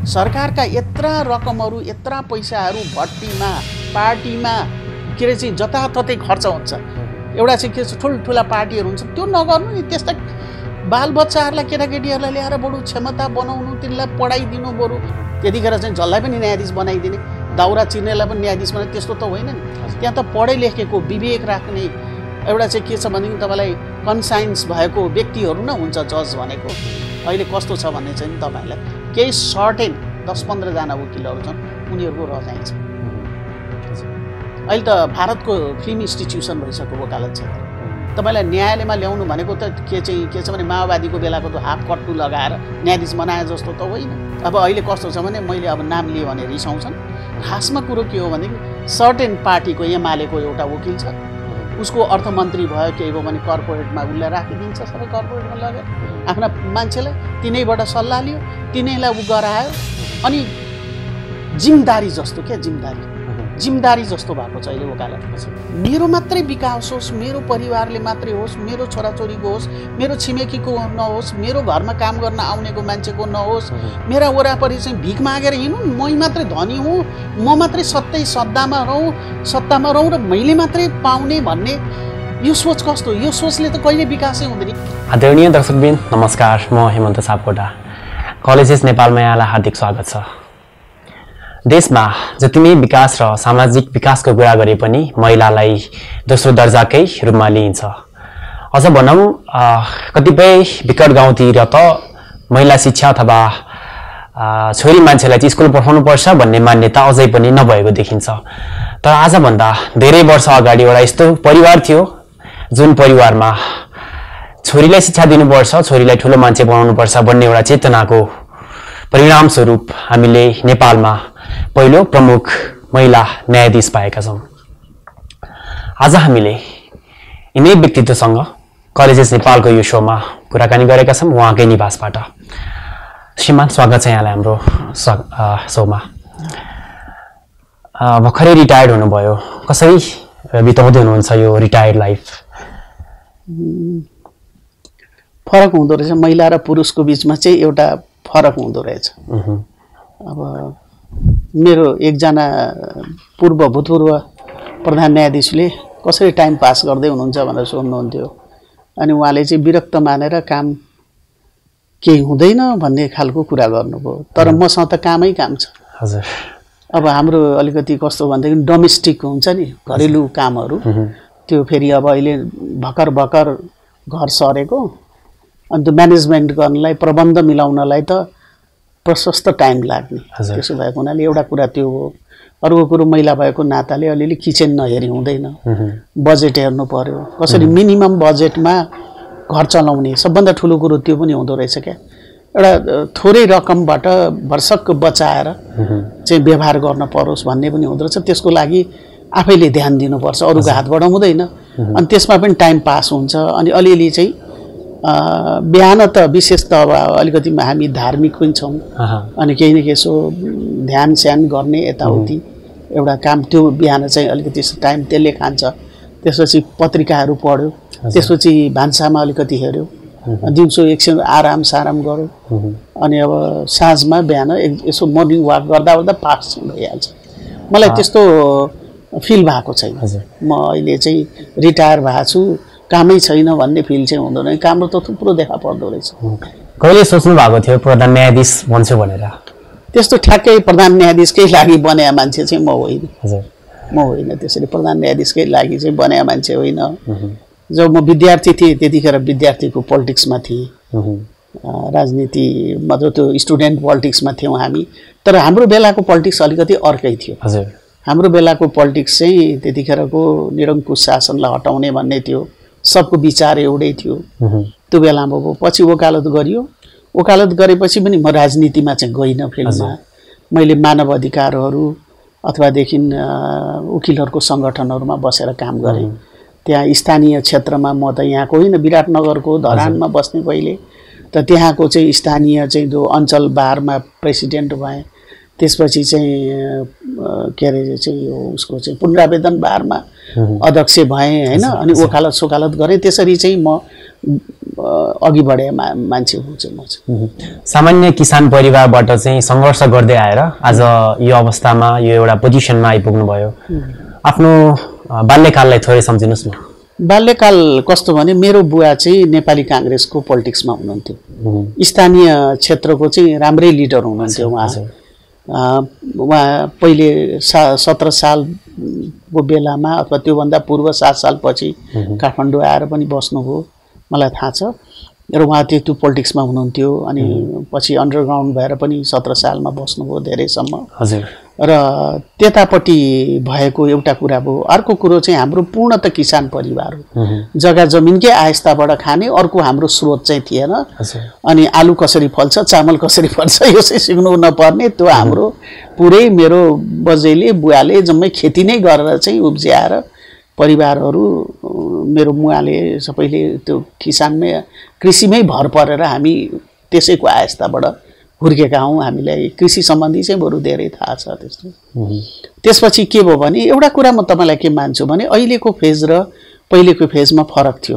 सरकारका यत्रा रकमहरू यत्रा पैसाहरू भट्टीमा पार्टीमा के अरे चाहिँ जताततै खर्च हुन्छ एउटा चाहिँ के ठुल्ठुला पार्टीहरू हुन्छ त्यो नगर्नु नि त्यस्ता बालबच्चाहरूलाई केटाकेटीहरूलाई ल्याएर बरु क्षमता बनाउनु तिनीलाई पढाइदिनु बरु त्यतिखेर चाहिँ जसलाई पनि न्यायाधीश बनाइदिने दाउरा चिर्नेलाई पनि न्यायाधीश बनाइ त्यस्तो त होइन नि त्यहाँ त पढे लेखेको विवेक राख्ने एउटा चाहिँ के छ भनेदेखि तपाईँलाई कन्साइन्स भएको व्यक्तिहरू न हुन्छ जज भनेको अहिले कस्तो छ भन्ने चाहिँ तपाईँलाई केही सर्टेन 10-15 जना वकिलहरू छन् उनीहरूको रजाइ छ अहिले त भारतको फिल्म इन्स्टिट्युसन भइसक्यो वकालत क्षेत्र तपाईँलाई न्यायालयमा ल्याउनु भनेको त के छ भने माओवादीको बेलाको त हाफ कट्टु लगाएर न्यायाधीश बनाए जस्तो त होइन अब अहिले कस्तो छ भने मैले अब नाम लिएँ भने रिसाउँछन् खासमा कुरो के हो भनेदेखि सर्टेन पार्टीको एमालेको एउटा वकिल छ उसको अर्थमन्त्री भयो केही भयो भने कर्पोरेटमा उसलाई राखिदिन्छ सबै कर्पोरेटमा लगेर आफ्ना मान्छेलाई तिनैबाट सल्लाह लियो तिनैलाई उ गरायो अनि जिम्मेदारी जस्तो क्या जिम्मेदारी जस्तो भएको छ अहिले वकालतमा चाहिँ मेरो मात्रै विकास होस् मेरो परिवारले मात्रै होस् मेरो छोराछोरीको होस् मेरो छिमेकीको नहोस् मेरो घरमा काम गर्न आउनेको मान्छेको नहोस् मेरा वरापरि चाहिँ भिख मागेर हिँड्नु मै मात्रै धनी हुँ म मात्रै सत्तामा रहँ र मैले मात्रै पाउने भन्ने यो सोच कस्तो यो सोचले त कहिले विकासै हुँदैन। आदरणीय दर्शकवृन्द नमस्कार, म हेमन्त सापकोटा कलेजेस नेपालमा यहाँलाई हार्दिक स्वागत छ। देशमा जति नै विकास र सामाजिक विकासको कुरा गरे पनि महिलालाई दोस्रो दर्जाकै रूपमा लिइन्छ। अझ भनौँ कतिपय विकट गाउँतिर त महिला शिक्षा अथवा छोरी मान्छेलाई चाहिँ स्कुल पठाउनु पर्छ भन्ने मान्यता अझै पनि नभएको देखिन्छ। तर आजभन्दा धेरै वर्ष अगाडि एउटा यस्तो परिवार थियो जुन परिवारमा छोरीलाई शिक्षा दिनुपर्छ, छोरीलाई ठुलो मान्छे बनाउनुपर्छ भन्ने एउटा चेतनाको परिणामस्वरूप हामीले नेपालमा पहिलो प्रमुख महिला न्यायाधीश पाएका छौँ। आज हामीले यिनै व्यक्तित्वसँग कलेजेस नेपालको यो सोमा कुराकानी गरेका छौँ उहाँकै निवासबाट। श्रीमान स्वागत छ यहाँलाई हाम्रो सोमा। भर्खरै रिटायर्ड हुनुभयो, कसरी बिताउँदै हुनुहुन्छ यो रिटायर्ड लाइफ? फरक हुँदो रहेछ, महिला र पुरुषको बिचमा चाहिँ एउटा फरक हुँदो रहेछ। अब मेरो एकजना भूतपूर्व प्रधान न्यायाधीशले कसरी टाइम पास गर्दै हुनुहुन्छ भनेर सोध्नुहुन्थ्यो अनि उहाँले चाहिँ विरक्त मानेर काम केही हुँदैन भन्ने खालको कुरा गर्नुभयो। तर मसँग त कामै काम छ। हजुर। अब हाम्रो अलिकति कस्तो भनेदेखि डोमेस्टिक हुन्छ नि घरेलु कामहरू, त्यो फेरि अब अहिले भर्खर घर सरेको अनि त्यो म्यानेजमेन्ट गर्नलाई प्रबन्ध मिलाउनलाई त प्रशस्त टाइम लाग्ने। त्यसो भएको हुनाले एउटा कुरा त्यो हो। अर्को कुरो महिला भएको नाताले अलिअलि किचन नहेरी हुँदैन, बजेट हेर्नु पर्यो, कसरी मिनिमम बजेटमा घर चलाउने सबभन्दा ठुलो कुरो त्यो पनि हुँदो रहेछ क्या। एउटा थोरै रकमबाट भरसक बचाएर चाहिँ व्यवहार गर्न परोस् भन्ने पनि हुँदो रहेछ। त्यसको लागि आफैले ध्यान दिनुपर्छ, अरूको हातबाट हुँदैन। अनि त्यसमा पनि टाइम पास हुन्छ। अनि अलिअलि चाहिँ बिहान त विशेष त अब अलिकति हामी धार्मिक पनि छौँ अनि केही न केही यसो ध्यान स्यान गर्ने यताउति एउटा काम, त्यो बिहान चाहिँ अलिकति टाइम त्यसले खान्छ। त्यसपछि पत्रिकाहरू पढ्यो, त्यसपछि भान्सामा अलिकति हेऱ्यो, दिउँसो एकछिन आराम गऱ्यो अनि अब साँझमा बिहान यसो मर्निङ वाक गर्दा पास भइहाल्छ। मलाई त्यस्तो फिल भएको छैन। म अहिले चाहिँ रिटायर भएको छु, कामै छैन भन्ने फिल चाहिँ हुँदैन। काम त थुप्रो देखा पर्दो रहेछ। कहिले सोच्नु भएको थियो प्रधान न्यायाधीश बन्छु भनेर? त्यस्तो ठ्याक्कै प्रधान न्यायाधीशकै लागि बनेका मान्छे चाहिँ म होइन। त्यसरी प्रधान न्यायाधीशकै लागि चाहिँ बनेका मान्छे होइन। जब म विद्यार्थी थिएँ त्यतिखेर विद्यार्थीको पोलिटिक्समा थिएँ, राजनीति मतलब त्यो स्टुडेन्ट पोलिटिक्समा थियौँ हामी। तर हाम्रो बेलाको पोलिटिक्स अलिकति अर्कै थियो। हाम्रो बेलाको पोलिटिक्स चाहिँ त्यतिखेरको निरङ्कुश शासनलाई हटाउने भन्ने थियो, सबको विचार एउटै थियो। त्यो बेलामा पछि वकालत गरियो, वकालत गरेपछि पनि म राजनीतिमा चाहिँ गइनँ। फिल्डमा मैले मानव अधिकारहरू अथवादेखि वकिलहरूको सङ्गठनहरूमा बसेर काम गरेँ। त्यहाँ स्थानीय क्षेत्रमा म त यहाँको होइन, विराटनगरको धरानमा बस्ने पहिले त त्यहाँको चाहिँ स्थानीय चाहिँ जो अञ्चल बारमा प्रेसिडेन्ट भएँ। त्यसपछि चाहिँ के अरे चाहिँ उसको चाहिँ पुनरावेदन बारमा अध्यक्ष भएँ होइन। अनि वकालत गरेँ। त्यसरी चाहिँ म अघि बढे मान्छे हुन्छ म चाहिँ। सामान्य किसान परिवारबाट चाहिँ सङ्घर्ष गर्दै आएर आज यो अवस्थामा यो एउटा पोजिसनमा आइपुग्नु भयो। आफ्नो बाल्यकाललाई थोरै सम्झिनुहोस् न। बाल्यकाल कस्तो भने मेरो बुवा चाहिँ नेपाली काङ्ग्रेसको पोलिटिक्समा हुनुहुन्थ्यो। स्थानीय क्षेत्रको चाहिँ राम्रै लिडर हुनुहुन्थ्यो उहाँ पहिले 17 सालको बेलामा अथवा त्योभन्दा पूर्व 7 सालपछि काठमाडौँ आएर पनि बस्नुभयो, मलाई थाहा छ। र उहाँ त्यो पोलिटिक्समा हुनुहुन्थ्यो अनि पछि अन्डरग्राउन्ड भएर पनि 17 सालमा बस्नुभयो धेरैसम्म। हजुर। र त्यतापट्टि भएको एउटा कुरा भयो। अर्को कुरो चाहिँ हाम्रो पूर्णत किसान परिवार हो, जग्गा जमिनकै आयस्ताबाट खाने, अर्को हाम्रो स्रोत चाहिँ थिएन। अनि आलु कसरी फल्छ, चामल कसरी फल्छ यो चाहिँ सिक्नु नपर्ने, त्यो हाम्रो पुरै मेरो बजेले बुवाले जम्मै खेती नै गरेर चाहिँ उब्ज्याएर परिवारहरू मेरो मुवाले सबैले त्यो किसानमै कृषिमै भर परेर हामी त्यसैको आयस्ताबाट हुर्केका हौँ। हामीलाई कृषि सम्बन्धी चाहिँ बरु धेरै थाहा छ त्यस्तो। त्यसपछि के भयो भने एउटा कुरा म तपाईँलाई के मान्छु भने अहिलेको फेज र पहिलेको फेजमा फरक थियो।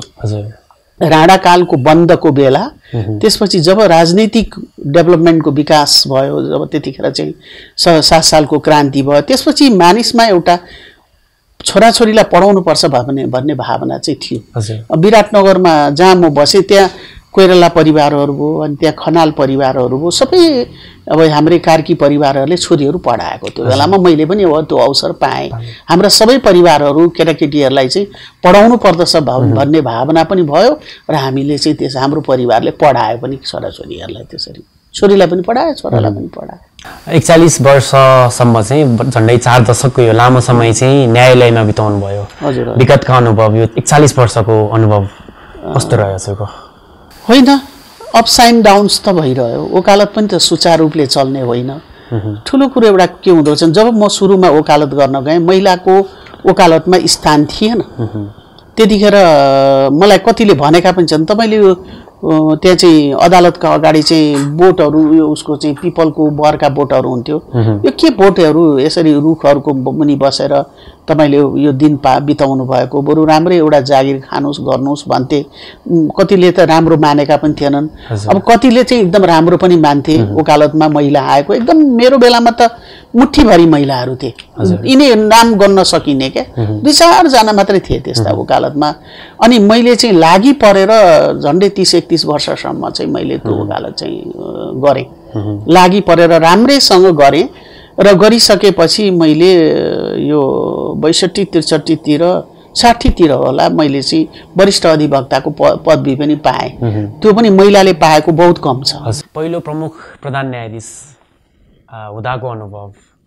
राणाकालको बन्दको बेला त्यसपछि जब राजनीतिक डेभलपमेन्टको विकास भयो, जब त्यतिखेर चाहिँ 7 सालको क्रान्ति भयो, त्यसपछि मानिसमा एउटा छोराछोरीलाई पढाउनुपर्छ भन्ने भावना चाहिँ थियो। विराटनगरमा जहाँ म बसेँ त्यहाँ कोइराला परिवारहरू भयो, अनि त्यहाँ खनाल परिवारहरू भयो, सबै अब हाम्रै कार्की परिवारहरूले छोरीहरू पढाएको। त्यो बेलामा मैले पनि अब त्यो अवसर पाएँ। हाम्रा सबै परिवारहरू केटाकेटीहरूलाई चाहिँ पढाउनु पर्दछ भन्ने भावना पनि भयो र हामीले चाहिँ त्यस हाम्रो परिवारले पढायो पनि छोराछोरीहरूलाई। त्यसरी छोरीलाई पनि पढायो, छोरालाई पनि पढायो। 41 वर्षसम्म चाहिँ झन्डै 4 दशकको यो लामो समय चाहिँ न्यायालयमा बिताउनु भयो। हजुर। विगतका अनुभव, यो 41 वर्षको अनुभव कस्तो रह्यो हजुरको? होइन, अप्स एन्ड डाउन्स त भइरह्यो। वकालत पनि त सुचारू रूपले चल्ने होइन। ठुलो कुरो एउटा के हुँदो रहेछ, जब म सुरुमा वकालत गर्न गएँ महिलाको वकालतमा स्थान थिएन। त्यतिखेर मलाई कतिले भनेका पनि छन् तपाईँले त्यहाँ चाहिँ अदालतका अगाडि चाहिँ बोटहरू यो उसको चाहिँ पिपलको बरका बोटहरू हुन्थ्यो, यो के बोटहरू यसरी रुखहरूको मुनि बसेर तपाईँले यो दिन बिताउनु भएको, बरु राम्रै एउटा जागिर खानुहोस् गर्नुहोस् भन्थे। कतिले त राम्रो मानेका पनि थिएनन्। अब कतिले चाहिँ एकदम राम्रो पनि मान्थे। वकालतमा महिला आएको एकदम मेरो बेलामा त मुठीभरि महिलाहरू थिए, यिनै नाम गर्न सकिने क्या, 2-4 जना मात्रै थिए त्यस्ता वकालतमा। अनि मैले चाहिँ लागि परेर झन्डै 30-31 वर्षसम्म चाहिँ मैले त्यो वकालत चाहिँ गरेँ। लागि परेर राम्रैसँग गरेँ र गरिसकेपछि मैले यो 62-63 60तिर होला मैले चाहिँ वरिष्ठ अधिवक्ताको पदवी पनि पाएँ। त्यो पनि महिलाले पाएको बहुत कम छ। पहिलो प्रमुख प्रधान न्यायाधीश हुँदाको अनुभव,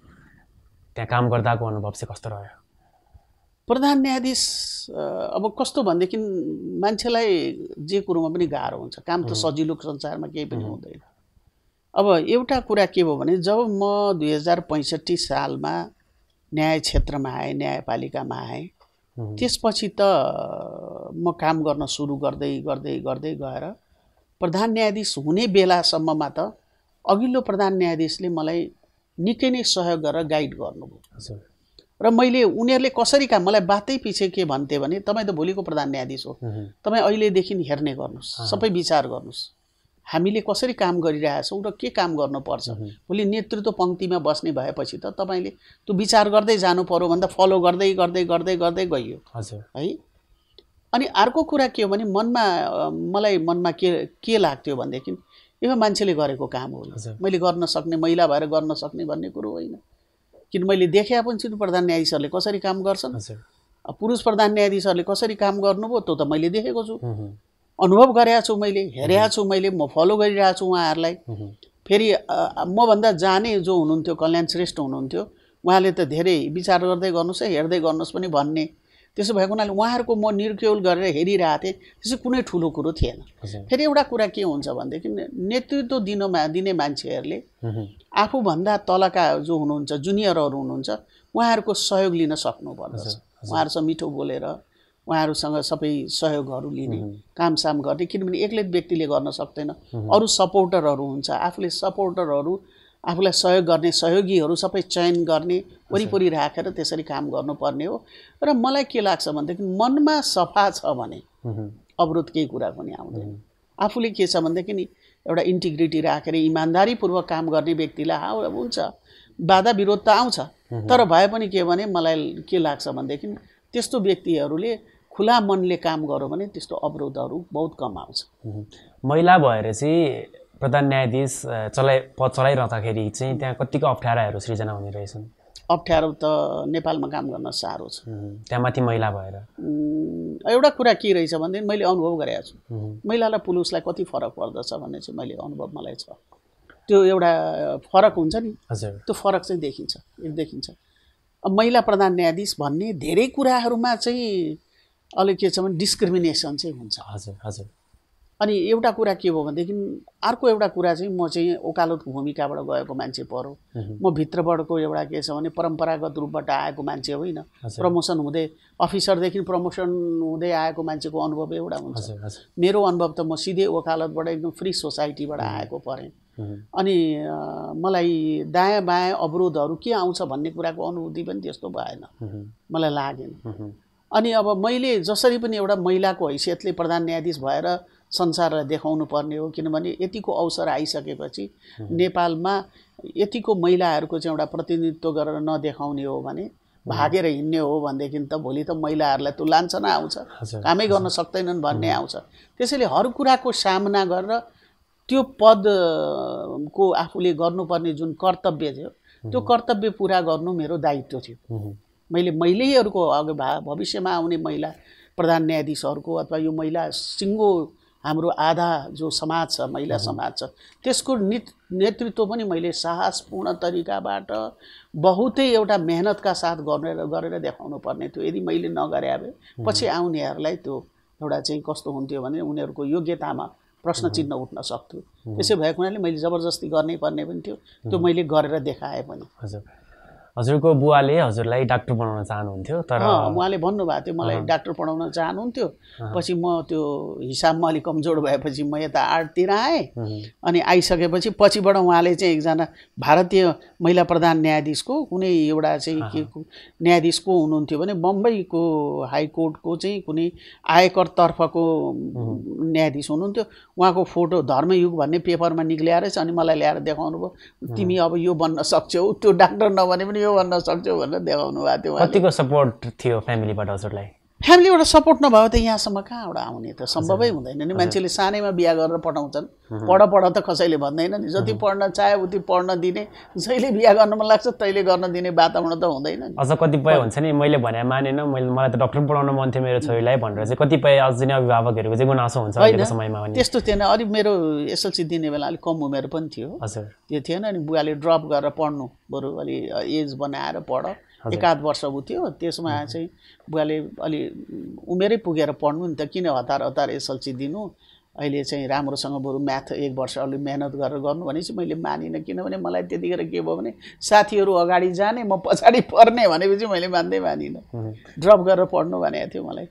त्यहाँ काम गर्दाको अनुभव चाहिँ कस्तो रह्यो? प्रधान न्यायाधीश अब कस्तो भनेदेखि मान्छेलाई जे कुरोमा पनि गाह्रो हुन्छ, काम त सजिलो संसारमा केही पनि हुँदैन। अब एउटा कुरा के भयो भने जब म 2065 सालमा न्याय क्षेत्रमा आएँ, न्यायपालिकामा आएँ, त्यसपछि त म काम गर्न सुरु गर्दै गर्दै गर्दै गएर प्रधान न्यायाधीश हुने बेलासम्ममा त अघिल्लो प्रधान न्यायाधीशले मलाई निकै नै सहयोग गरेर गाइड गर्नुभयो। र मैले उनीहरूले कसरी काम, मलाई बातै पछि के भन्थे भने तपाईँ त भोलिको प्रधान न्यायाधीश हो, तपाईँ अहिलेदेखि हेर्ने गर्नुहोस्, सबै विचार गर्नुहोस्, हामीले कसरी काम गरिरहेछौँ र के काम गर्नुपर्छ। भोलि नेतृत्व पङ्क्तिमा बस्ने भएपछि त तपाईँले त्यो विचार गर्दै जानु पर्यो भन्दा फलो गर्दै गर्दै गर्दै गर्दै गइयो है। अनि अर्को कुरा के हो भने मलाई मनमा के लाग्थ्यो भनेदेखि यो मान्छेले गरेको काम हो, मैले गर्न सक्ने, महिला भएर गर्न सक्ने भन्ने कुरो होइन। किन मैले देखेँ पनि छु प्रधान न्यायाधीशहरूले कसरी काम गर्छन्, पुरुष प्रधान न्यायाधीशहरूले कसरी काम गर्नुभयो त्यो त मैले देखेको छु, अनुभव गरेको छु, मैले हेरेको छु, मैले म फलो गरिरहेको छु उहाँहरूलाई। फेरि मभन्दा जाने जो हुनुहुन्थ्यो कल्याण श्रेष्ठ हुनुहुन्थ्यो, उहाँले त धेरै विचार गर्दै गर्नुहोस् है, हेर्दै गर्नुहोस् पनि भन्ने। त्यसो भएको हुनाले उहाँहरूको म निर्क्युल गरेर हेरिरहेको थिएँ, त्यसो कुनै ठुलो कुरो थिएन। फेरि एउटा कुरा के हुन्छ भनेदेखि नेतृत्व दिने मान्छेहरूले आफूभन्दा तलका जो हुनुहुन्छ जुनियरहरू हुनुहुन्छ उहाँहरूको सहयोग लिन सक्नुपर्दछ। उहाँहरूसँग मिठो बोलेर उहाँहरूसँग सबै सहयोगहरू लिने, कामसाम गर्ने, किनभने एक्लै व्यक्तिले गर्न सक्दैन, अरू सपोर्टरहरू हुन्छ, आफूले सपोर्टरहरू आफूलाई सहयोग गर्ने सहयोगीहरू सबै चयन गर्ने, वरिपरि राखेर त्यसरी काम गर्नुपर्ने हो। र मलाई के लाग्छ भनेदेखि मनमा सफा छ भने अवरोध केही कुरा पनि आउँदैन। आफूले के छ भनेदेखि नि एउटा इन्टिग्रिटी राखेर इमान्दारीपूर्वक काम गर्ने व्यक्तिलाई हुन्छ बाधा विरोध त आउँछ, तर भए पनि के भने मलाई के लाग्छ भनेदेखि त्यस्तो व्यक्तिहरूले खुला मनले काम गर्यो भने त्यस्तो अवरोधहरू बहुत कम आउँछ। महिला भएर चाहिँ प्रधान न्यायाधीश पद चलाइरहँदाखेरि चाहिँ त्यहाँ कतिको अप्ठ्याराहरू सृजना हुने रहेछन्? अप्ठ्यारो त नेपालमा काम गर्न साह्रो छ, त्यहाँ माथि महिला भएर। एउटा कुरा के रहेछ भनेदेखि मैले अनुभव गरेको छु, महिलालाई पुरुषलाई कति फरक पर्दछ भन्ने चाहिँ मैले अनुभव मलाई छ। त्यो एउटा फरक हुन्छ नि, त्यो फरक चाहिँ देखिन्छ। अब महिला प्रधान न्यायाधीश भन्ने धेरै कुराहरूमा चाहिँ अलि के छ भने डिस्क्रिमिनेसन चाहिँ हुन्छ। हजुर। अनि एउटा कुरा के हो भनेदेखि अर्को एउटा कुरा चाहिँ म चाहिँ वकालतको भूमिकाबाट गएको मान्छे परो, म भित्रबाटको एउटा के छ भने परम्परागत रूपबाट आएको मान्छे होइन, प्रमोसन हुँदै अफिसरदेखि प्रमोसन हुँदै आएको मान्छेको अनुभव एउटा हुन्छ। मेरो अनुभव त म सिधै वकालतबाट एकदम फ्री सोसाइटीबाट आएको परेँ। अनि मलाई दायाँ बायाँ अवरोधहरू के आउँछ भन्ने कुराको अनुभूति पनि त्यस्तो भएन, मलाई लागेन। अनि अब मैले जसरी पनि एउटा महिलाको हैसियतले प्रधान न्यायाधीश भएर संसारलाई देखाउनु पर्ने हो, किनभने यतिको अवसर आइसकेपछि नेपालमा यतिको महिलाहरूको चाहिँ एउटा प्रतिनिधित्व गरेर नदेखाउने हो भने, भागेर हिँड्ने हो भनेदेखि त भोलि त महिलाहरूलाई त्यो लान्छना आउँछ, कामै गर्न सक्दैनन् भन्ने आउँछ। त्यसैले हर कुराको सामना गरेर त्यो पदको आफूले गर्नुपर्ने जुन कर्तव्य थियो त्यो कर्तव्य पुरा गर्नु मेरो दायित्व थियो। महिलाहरूको भविष्यमा आउने महिला प्रधान न्यायाधीशहरूको अथवा यो महिला सिङ्गो हाम्रो आधा जो समाज छ, महिला समाज छ, त्यसको नेतृत्व पनि मैले साहसपूर्ण तरिकाबाट बहुतै एउटा मेहनतका साथ गरेर देखाउनु पर्ने थियो। यदि मैले नगरे भए पछि आउनेहरूलाई त्यो एउटा चाहिँ कस्तो हुन्थ्यो भने उनीहरूको योग्यतामा प्रश्न चिन्ह उठ्न सक्थ्यो। त्यसै भएको हुनाले मैले जबरजस्ती गर्नै पर्ने पनि थियो, त्यो मैले गरेर देखाएँ पनि। हजुरको बुवाले हजुरलाई डाक्टर बनाउन चाहनुहुन्थ्यो, तर उहाँले भन्नुभएको थियो मलाई डाक्टर पढाउन चाहनुहुन्थ्यो। पछि म त्यो हिसाबमा अलिक कमजोर भएपछि म यता आर्टतिर आएँ। अनि आइसकेपछि पछिबाट उहाँले चाहिँ एकजना भारतीय महिला प्रधान न्यायाधीशको कुनै एउटा चाहिँ के न्यायाधीश को हुनुहुन्थ्यो भने बम्बईको हाइकोर्टको चाहिँ कुनै आयकर तर्फको न्यायाधीश हुनुहुन्थ्यो। उहाँको फोटो धर्मयुग भन्ने पेपरमा निक्लिएर चाहिँ अनि मलाई ल्याएर देखाउनु भयो, तिमी अब यो बन्न सक्छौ, त्यो डाक्टर नबने पनि यो भन्न सक्छौ भनेर देखाउनु भएको थियो। कतिको सपोर्ट थियो फ्यामिलीबाट हजुरलाई? फ्यामिलीबाट सपोर्ट नभए त यहाँसम्म कहाँबाट आउने त सम्भवै हुँदैन नि। मान्छेले सानैमा बिहा गरेर पठाउँछन्, पढ त कसैले भन्दैन नि। जति पढ्न चाहे उति पढ्न दिने, जहिले बिहा गर्न मन लाग्छ तैले गर्न दिने वातावरण त हुँदैन नि। अझ कतिपय हुन्छ नि मैले भने मानेन, मलाई त डाक्टर पढाउन मन थियो मेरो छोरीलाई भनेर चाहिँ कतिपय अझै अभिभावकहरूको चाहिँ गुनासो हुन्छ अहिलेको समयमा। त्यस्तो थिएन। अलि मेरो एसएलसी दिने बेला अलिक कम उमेर पनि थियो, त्यो थिएन। अनि बुवाले ड्रप गरेर पढ्नु, बरु अलि एज बनाएर पढ, एकाध वर्ष थियो। त्यसमा चाहिँ बुवाले अलि उमेरै पुगेर पढ्नु नि त, किन हतार एसएलसी दिनु, अहिले चाहिँ राम्रोसँग बरु म्याथ एक वर्ष अलि मेहनत गरेर गर्नु भनेपछि मैले मानिनँ। किनभने मलाई त्यतिखेर के भयो भने साथीहरू अगाडि जाने, म पछाडि पर्ने भनेपछि मैले मानिनँ। ड्रप गरेर पढ्नु भनेको थियो मलाई।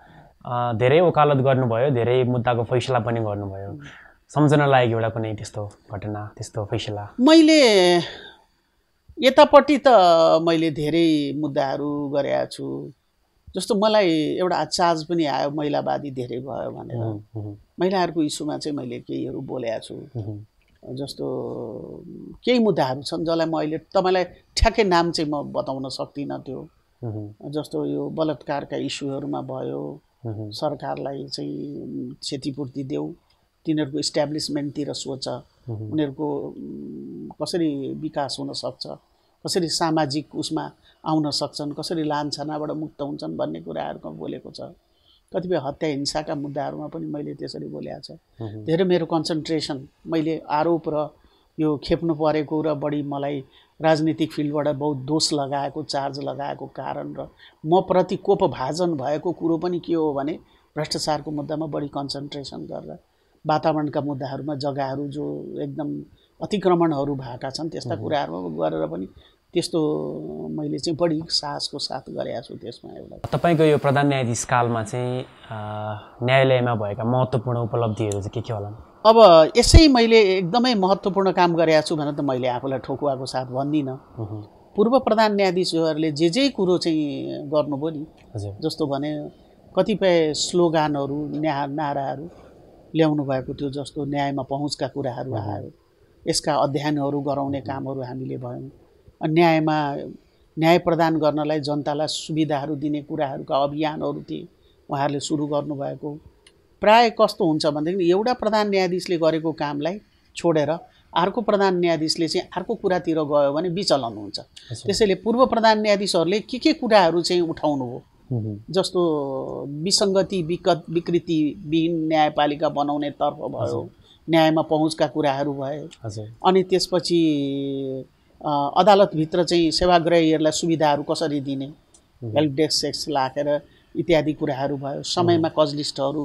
धेरै वकालत गर्नुभयो, धेरै मुद्दाको फैसला पनि गर्नुभयो, सम्झना लागेको एउटा कुनै त्यस्तो घटना, त्यस्तो फैसला? मैले यतापट्टि त मैले धेरै मुद्दाहरू गरेका छु। जस्तो मलाई एउटा चार्ज पनि आयो महिलावादी धेरै भयो भनेर, महिलाहरूको इस्युमा चाहिँ मैले केहीहरू बोलेको छु। जस्तो केही मुद्दाहरू छन् जसलाई म अहिले तपाईँलाई ठ्याक्कै नाम चाहिँ म बताउन सक्दिनँ। त्यो जस्तो यो बलात्कारका इस्युहरूमा भयो, सरकारलाई चाहिँ क्षतिपूर्ति देऊ, तिनीहरूको इस्ट्याब्लिसमेन्टतिर सोच, उनीहरूको कसरी विकास हुन सक्छ, कसरी सामाजिक उसमा आउन सक्छन्, कसरी लान्छनाबाट मुक्त हुन्छन् भन्ने कुराहरूमा बोलेको छ। कतिपय हत्या हिंसाका मुद्दाहरूमा पनि मैले त्यसरी बोलेको छ। धेरै मेरो कन्सन्ट्रेसन मैले आरोप र यो खेप्नु परेको र बढी मलाई राजनीतिक फिल्डबाट बहुत दोष लगाएको, चार्ज लगाएको कारण र म प्रति कोपभाजन भएको कुरो पनि के हो भने भ्रष्टाचारको मुद्दामा बढी कन्सन्ट्रेसन गरेर वातावरणका मुद्दाहरूमा जग्गाहरू जो एकदम अतिक्रमणहरू भएका छन् त्यस्ता कुराहरूमा गरेर पनि त्यस्तो मैले चाहिँ बढी साहसको साथ गरेको छु। त्यसमा एउटा तपाईँको यो प्रधान न्यायाधीश कालमा चाहिँ न्यायालयमा भएका महत्त्वपूर्ण उपलब्धिहरू चाहिँ के होला? अब यसै मैले एकदमै महत्त्वपूर्ण काम गरेको छु भनेर त मैले आफूलाई ठोकुवाको साथ भन्दिनँ। पूर्व प्रधान न्यायाधीशहरूले जे कुरो चाहिँ गर्नुभयो नि, जस्तो भने कतिपय स्लोगानहरू नाराहरू ल्याउनु भएको थियो, जस्तो न्यायमा पहुँचका कुराहरू आयो, यसका अध्ययनहरू गराउने कामहरू हामीले भयौँ। न्याय प्रदान गर्नलाई जनतालाई सुविधाहरू दिने कुराहरूका अभियानहरू थिए, उहाँहरूले सुरु गर्नुभएको। प्राय कस्तो हुन्छ भनेदेखि एउटा प्रधान न्यायाधीशले गरेको कामलाई छोडेर अर्को प्रधान न्यायाधीशले चाहिँ अर्को कुरातिर गयो भने विचलन हुन्छ। त्यसैले पूर्व प्रधान न्यायाधीशहरूले के कुराहरू चाहिँ उठाउनु हो, जस्तो विसङ्गति विकृतिविहीन न्यायपालिका बनाउने तर्फ भयो, न्यायमा पहुँचका कुराहरू भए, अनि त्यसपछि अदालतभित्र चाहिँ सेवाग्राहीहरूलाई सुविधाहरू कसरी दिने, हेल्प डेस्क राखेर इत्यादि कुराहरू भयो। समयमा कज लिस्टहरू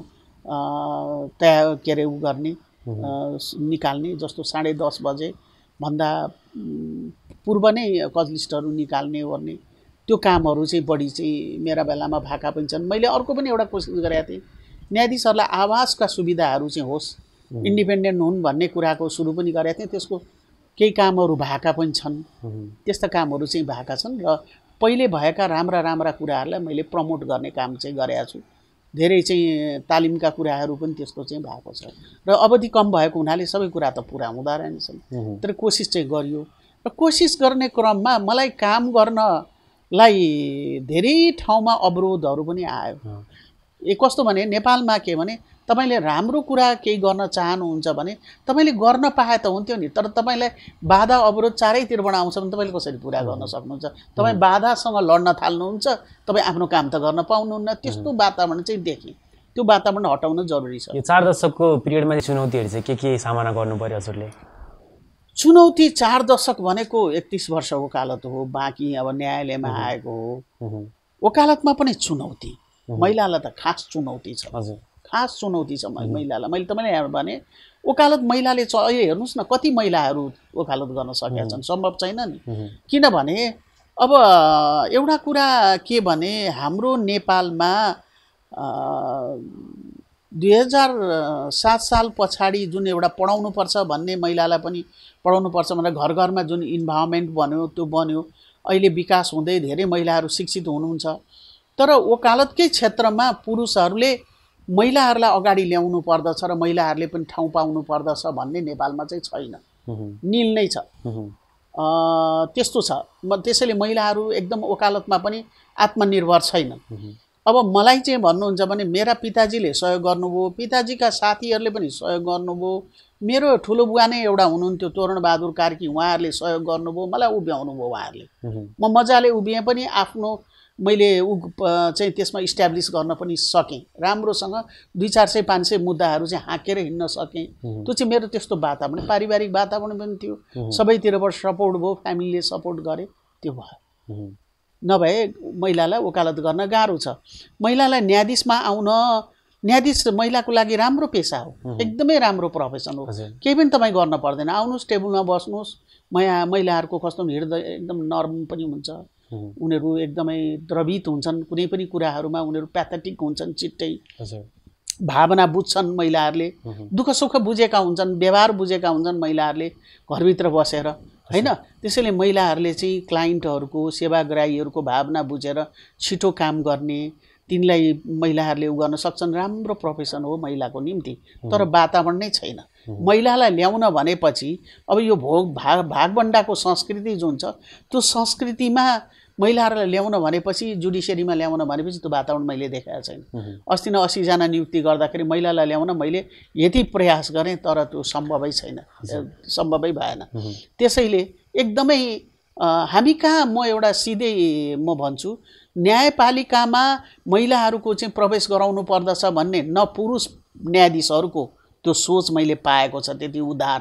तयार के अरे गर्ने निकाल्ने, जस्तो 10:30 बजे भन्दा पूर्व नै कज लिस्टहरू निकाल्ने गर्ने, त्यो कामहरू चाहिँ बढी चाहिँ मेरा बेलामा भएका पनि छन्। मैले अर्को पनि एउटा कोसिस गरेका थिएँ, न्यायाधीशहरूलाई आवासका सुविधाहरू चाहिँ होस्, इन्डिपेन्डेन्ट हुन् भन्ने कुराको सुरु पनि गरेका थिएँ। त्यसको केही कामहरू भएका पनि छन्, त्यस्ता कामहरू चाहिँ भएका छन् र पहिले भएका राम्रा कुराहरूलाई मैले प्रमोट गर्ने काम चाहिँ गरेका छु। धेरै चाहिँ तालिमका कुराहरू पनि त्यस्तो चाहिँ भएको छ र अवधि कम भएको हुनाले सबै कुरा त पुरा हुँदा रहेछन्, तर कोसिस चाहिँ गरियो। र कोसिस गर्ने क्रममा मलाई काम गर्नलाई धेरै ठाउँमा अवरोधहरू पनि आयो। कस्तो भने नेपालमा के भने तपाईले राम्रो कुरा केही गर्न चाहनुहुन्छ भने तपाईले गर्न पाए त हुन्थ्यो नि, तर तपाईलाई बाधा अवरोध चारैतिरबाट आउँछ भने तपाईले कसरी पुरा गर्न सक्नुहुन्छ? तपाई बाधासँग लड्न थाल्नुहुन्छ, तपाई आफ्नो काम त गर्न पाउनुहुन्न। त्यस्तो वातावरण चाहिँ देखेँ, त्यो वातावरण हटाउन जरुरी छ। यो 4 दशकको पिरियडमा चुनौतीहरू चाहिँ के सामना गर्नु पर्यो हजुरले? चुनौती 4 दशक भनेको 31 वर्ष वकालत हो, बाँकी अब न्यायालयमा आएको हो। वकालतमा पनि चुनौती, महिलालाई त खास चुनौती छ। हजुर, खास चुनौती छ महिलालाई। मैले तपाईँले भने वकालत महिलाले अहिले हेर्नुहोस् न, कति महिलाहरू वकालत गर्न सकेका छन्, सम्भव छैन नि। किनभने अब एउटा कुरा के भने हाम्रो नेपालमा 2007 साल पछाडि जुन एउटा पढाउनुपर्छ भन्ने, महिलालाई पनि पढाउनुपर्छ भनेर घर घरमा जुन इन्भाइरोमेन्ट बन्यो त्यो बन्यो। अहिले विकास हुँदै धेरै महिलाहरू शिक्षित हुनुहुन्छ, तर वकालतकै क्षेत्रमा पुरुषहरूले महिलाहरूलाई अगाडि ल्याउनु पर्दछ र महिलाहरूले पनि ठाउँ पाउनु पर्दछ भन्ने नेपालमा चाहिँ छैन, नील नै छ। त्यस्तो छ। त्यसैले महिलाहरू एकदम वकालतमा पनि आत्मनिर्भर छैनन्। अब मलाई चाहिँ भन्नुहुन्छ भने मेरा पिताजीले सहयोग गर्नुभयो, पिताजीका साथीहरूले पनि सहयोग गर्नुभयो, मेरो ठुलो बुवा नै एउटा हुनुहुन्थ्यो तोरणबहादुर कार्की, उहाँहरूले सहयोग गर्नुभयो, मलाई उभ्याउनु भयो उहाँहरूले। म मजाले उभिएँ पनि, आफ्नो मैले चाहिँ त्यसमा इस्ट्याब्लिस गर्न पनि सकेँ राम्रोसँग। 200-400-500 मुद्दाहरू चाहिँ हाँकेर हिँड्न सकेँ। त्यो चाहिँ मेरो त्यस्तो वातावरण, पारिवारिक वातावरण पनि थियो, सबैतिरबाट सपोर्ट भयो, फ्यामिलीले सपोर्ट गरे, त्यो भयो। नभए महिलालाई वकालत गर्न गाह्रो छ। महिलालाई न्यायाधीशमा आउन, न्यायाधीश महिलाको लागि राम्रो पेसा हो, एकदमै राम्रो प्रोफेसन हो। केही पनि तपाईँ गर्न पर्दैन, आउनुहोस् टेबलमा बस्नुहोस्। महिलाहरूको कस्तो हृदय एकदम नरम पनि हुन्छ, उनीहरू एकदमै द्रवित हुन्छन्, कुनै पनि कुराहरूमा उनीहरू प्याथेटिक हुन्छन्, छिट्टै भावना बुझ्छन् महिलाहरूले, दुःख सुख बुझेका हुन्छन्, व्यवहार बुझेका हुन्छन् महिलाहरूले घरभित्र बसेर, हैन? त्यसैले महिलाहरूले चाहिँ क्लाइन्टहरूको, सेवाग्राहीहरूको भावना बुझेर छिटो काम गर्ने, तिनलाई महिलाहरूले उ गर्न सक्छन्। राम्रो प्रोफेसन हो महिलाको निम्ति, तर वातावरण नै छैन। महिलालाई ल्याउन भनेपछि अब यो भागभण्डाको संस्कृति जुन छ, त्यो संस्कृतिमा महिलाहरूलाई ल्याउन भनेपछि, जुडिसियरीमा ल्याउन भनेपछि त्यो वातावरण मैले देखाएको छैन। अस्ति न 80 जना नियुक्ति गर्दाखेरि महिलालाई ल्याउन मैले यति प्रयास गरेँ, तर त्यो सम्भवै छैन, सम्भवै भएन। त्यसैले एकदमै हामी कहाँ, म एउटा सिधै म भन्छु, न्यायपालिकामा महिलाहरूको चाहिँ प्रवेश गराउनु पर्दछ भन्ने न पुरुष न्यायाधीशहरूको त्यो सोच मैले पाएको छ त्यति उदार।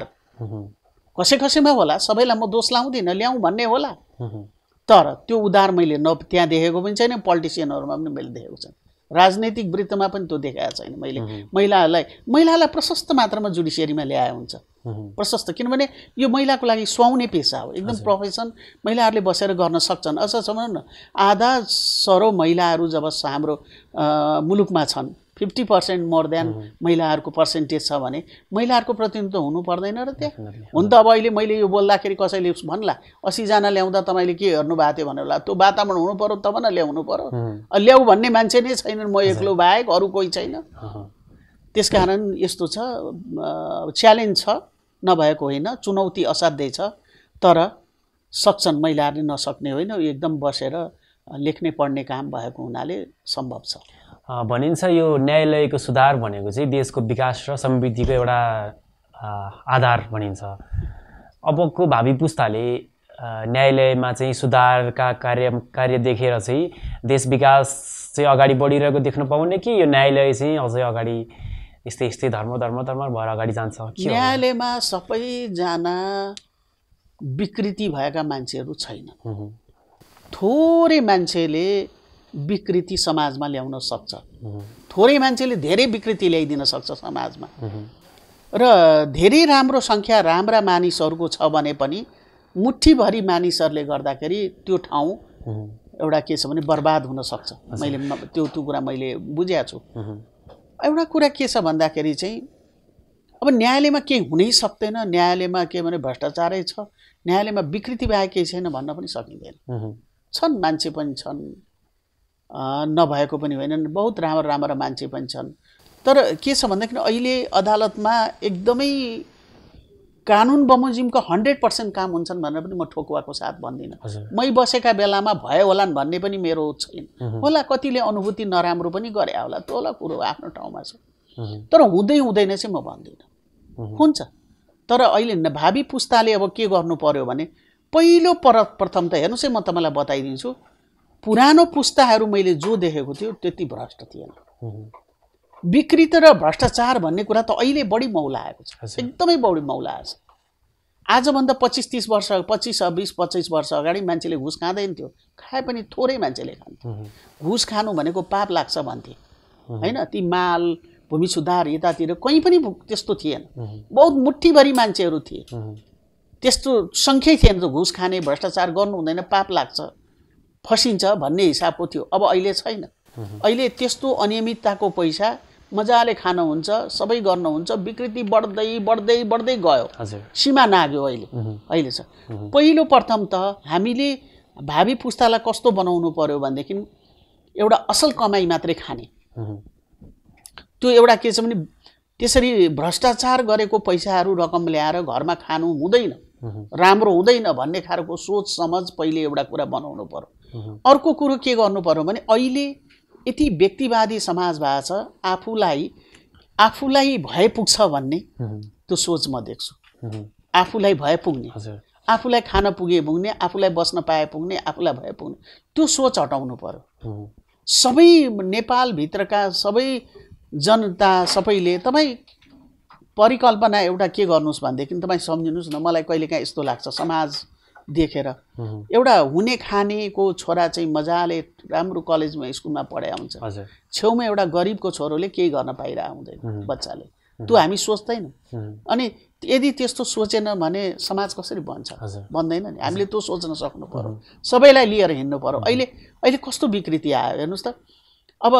कसैमा होला, सबैलाई म दोष लाउँदिनँ, ल्याउँ भन्ने होला, तर त्यो उदार मैले त्यहाँ देखेको पनि छैन, पोलिटिसियनहरूमा पनि मैले देखेको छैन, राजनैतिक वृत्तमा पनि त्यो देखाएको छैन मैले। महिलालाई प्रशस्त मात्रामा जुडिसियरीमा ल्याए हुन्छ, प्रशस्त, किनभने यो महिलाको लागि सुहाउने पेसा हो, एकदम प्रोफेसन, महिलाहरूले बसेर गर्न सक्छन्। अझ सम्झनु न, आधा सरो महिलाहरू जब हाम्रो मुलुकमा छन्, 50% मोर देन महिलाहरूको पर्सेन्टेज छ भने महिलाहरूको प्रतिनिधित्व हुनु पर्दैन र त्यहाँ हुन त अब अहिले मैले यो बोल्दाखेरि कसैले भन्ला 80 जना ल्याउँदा तपाईले के गर्नु भएको थियो भनेर त्यो वातावरण हुनु पर्यो तब न ल्याउनु पर्यो ल्याउ भन्ने मान्छे नै छैनन् म एक्लो बाहेक अरु कोही छैन त्यसकारण यस्तो छ च्यालेन्ज छ नभएको होइन चुनौती असाध्यै छ तर सक्छन् महिलाहरूले नसक्ने होइन एकदम बसेर लेख्ने पढ्ने काम भएको हुनाले सम्भव छ भनिन्छ यो न्यायालयको सुधार भनेको चाहिँ देशको विकास र समृद्धिको एउटा आधार भनिन्छ अबको भावी पुस्ताले न्यायालयमा चाहिँ सुधारका कार्य देखेर चाहिँ देश विकास चाहिँ अगाडि बढिरहेको देख्न पाउने कि यो न्यायालय चाहिँ अझै अगाडि यस्तै धर्म भएर अगाडि जान्छ न्यायालयमा सबैजना विकृति भएका मान्छेहरू छैनन् थोरै मान्छेले विकृति समाजमा ल्याउन सक्छ थोरै मान्छेले धेरै विकृति ल्याइदिन सक्छ समाजमा र धेरै राम्रो संख्या राम्रा मानिसहरूको छ भने पनि मुठ्ठीभरि मानिसहरूले गर्दाखेरि त्यो ठाउँ एउटा के छ भने बर्बाद हुन सक्छ मैले त्यो कुरा मैले बुझेको छु एउटा कुरा के छ भन्दाखेरि चाहिँ अब न्यायालयमा के हुनै सक्दैन न्यायालयमा के भने भ्रष्टाचारै छ न्यायालयमा विकृति बाहेक केही छैन भन्न पनि सकिँदैन छन् मान्छे पनि छन् नभएको पनि होइनन् बहुत राम्रा मान्छे पनि छन् तर के छ भन्दाखेरि अहिले अदालतमा एकदमै कानुन बमोजिमको 100% काम हुन्छन् भनेर पनि म ठोकुवाको साथ भन्दिनँ मै बसेका बेलामा भयो होलान् भन्ने पनि मेरो छैन होला कतिले अनुभूति नराम्रो पनि गरे होला त्यो होला कुरो आफ्नो ठाउँमा छ तर हुँदैन चाहिँ म भन्दिनँ हुन्छ तर अहिले भावी पुस्ताले अब के गर्नु पर्यो भने पहिलो प्रथम त हेर्नुस् है म तपाईलाई बताइदिन्छु पुरानो पुस्ताहरू मैले जो देखेको थियो त्यति भ्रष्ट थिएन विकृति र भ्रष्टाचार भन्ने कुरा त अहिले बढी मौला आएको छ एकदमै बढी मौला आएको छ आजभन्दा 25-30 वर्ष 25 वर्ष अगाडि मान्छेले घुस खाँदैन थियो खाए पनि थोरै मान्छेले खान्थे घुस खानु भनेको पाप लाग्छ भन्थे हैन ती माल भूमि सुधार यतातिर कहीँ पनि त्यस्तो थिएन बहुत मुठ्ठीभरि मान्छेहरू थिए त्यस्तो संख्यै थिएन त घुस खाने भ्रष्टाचार गर्नु हुँदैन पाप लाग्छ फसिन्छ भन्ने हिसाबको थियो अब अहिले छैन अहिले त्यस्तो अनियमितताको पैसा मजाले खान हुन्छ सबै गर्न हुन्छ विकृति बढ्दै गयो सीमा नाग्यो अहिले छ पहिलो प्रथम त हामीले भावी पुस्तालाई कस्तो बनाउनु पर्यो भनेदेखि एउटा असल कमाई मात्रै खाने त्यो एउटा के छ भने त्यसरी भ्रष्टाचार गरेको पैसाहरू रकम ल्याएर घरमा खानु हुँदैन राम्रो हुँदैन भन्ने खालको सोच समझ पहिले एउटा कुरा बनाउनु पर्यो अर्को कुरो के गर्नु पर्यो भने अहिले यति व्यक्तिवादी समाज भएको छ आफूलाई भए पुग्छ भन्ने त्यो सोच म देख्छु आफूलाई भए पुग्ने आफूलाई खान पुगे पुग्ने आफूलाई बस्न पाए पुग्ने आफूलाई भए पुग्ने त्यो सोच हटाउनु पर्यो सबै नेपाल भित्रका सबै जनता सबैले तपाई परिकल्पना एउटा के गर्नुस् भनेदेखि तपाई सम्झिनुस् न मलाई कहिलेकाहीँ यस्तो लाग्छ समाज देखेर एउटा हुने खानेको छोरा चाहिँ मजाले राम्रो कलेजमा स्कुलमा पढाए हुन्छ छेउमा एउटा गरिबको छोरोले केही गर्न पाइरा हुँदैन बच्चाले त्यो हामी सोच्दैन अनि यदि त्यस्तो सोचेन भने समाज कसरी बन्छ बन्दैन नि हामीले त्यो सोच्न सक्नु पर्यो सबैलाई लिएर हिँड्नु पर्यो अहिले कस्तो विकृति आयो हेर्नुस् त अब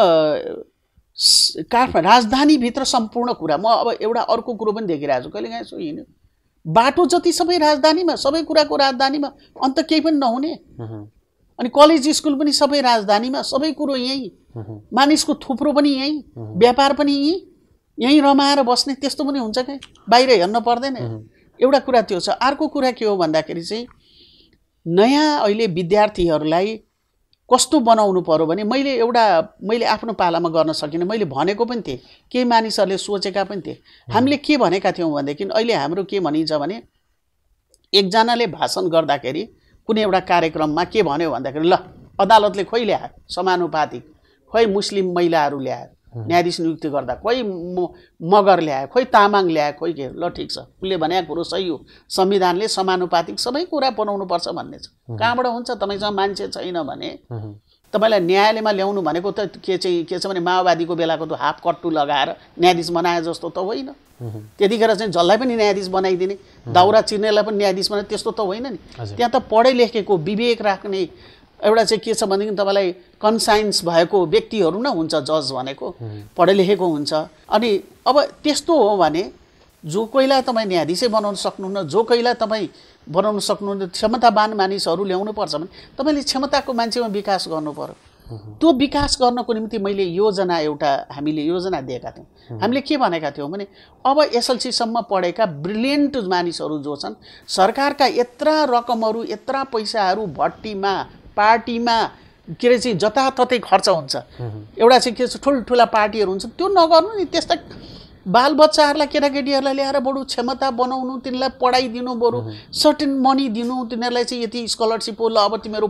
राजधानी भित्र सम्पूर्ण कुरा म अब एउटा अर्को कुरो पनि देखिरहेको छु कहिलेकाहीँ सो हिँड्यो बाटो जति सबै राजधानीमा सबै कुराको राजधानीमा अन्त केही पनि नहुने अनि कलेज स्कुल पनि सबै राजधानीमा सबै कुरो यही मानिसको थुप्रो पनि यही व्यापार पनि यही रमाएर बस्ने त्यस्तो पनि हुन्छ के बाहिर हेर्न पर्दैन एउटा कुरा त्यो छ अर्को कुरा के हो भन्दाखेरि चाहिँ नयाँ अहिले विद्यार्थीहरूलाई कस्तो बनाउनु पर्यो भने मैले आफ्नो पालामा गर्न सकिनँ मैले भनेको पनि थिएँ केही मानिसहरूले सोचेका पनि थिए हामीले के भनेका थियौँ भनेदेखि अहिले हाम्रो के भनिन्छ भने एकजनाले भाषण गर्दाखेरि कुनै एउटा कार्यक्रममा के भन्यो भन्दाखेरि ल अदालतले खोइ ल्यायो समानुपातिक खोइ मुस्लिम महिलाहरू ल्यायो न्यायाधीश नियुक्ति गर्दा खोइ मगर ल्यायो खोइ तामाङ ल्यायो खोइ के ल ठिक छ उसले भनेको कुरो सही हो संविधानले समानुपातिक सबै कुरा बनाउनु पर्छ भन्ने छ कहाँबाट हुन्छ तपाईसँग मान्छे छैन भने तपाईलाई न्यायालयमा ल्याउनु भनेको त के छ भने माओवादीको बेलाको त हाफ कट्टु लगाएर न्यायाधीश बनाए जस्तो त होइन त्यतिखेर चाहिँ जसलाई पनि न्यायाधीश बनाइदिने दाउरा चिर्नेलाई पनि न्यायाधीश बनाए त्यस्तो त होइन नि त्यहाँ त पढे लेखेको विवेक राख्ने एउटा चाहिँ के छ भनेदेखि तपाईँलाई कन्साइन्स भएको व्यक्तिहरू नै हुन्छ जज भनेको, पढे लेखेको हुन्छ। अनि अब त्यस्तो हो भने जो कोहीलाई तपाईँ न्यायाधीशै बनाउन सक्नुहुन्न, जो कोहीलाई तपाईँ बनाउन सक्नुहुन्न, क्षमतावान मानिसहरू ल्याउनुपर्छ भने तपाईँले क्षमताको मान्छेमा विकास गर्नु पर्यो। त्यो विकास गर्नको निम्ति मैले हामीले योजना दिएका थियौँ। हामीले के भनेका थियौँ भने अब एसएलसीसम्म पढेका ब्रिलियन्ट मानिसहरू जो छन्, सरकारका यत्रा रकमहरू यत्रा पैसाहरू भट्टीमा पार्टीमा के अरे चाहिँ जताततै खर्च हुन्छ। एउटा चाहिँ के छ ठुल्ठुला पार्टीहरू हुन्छ, त्यो नगर्नु नि। त्यस्ता बालबच्चाहरूलाई केटाकेटीहरूलाई ल्याएर बरु क्षमता बनाउनु, तिनीलाई पढाइदिनु, बरु सर्टेन मनी दिनु, तिनीहरूलाई चाहिँ यति स्कलरसिप हो, ल अब तिमीहरू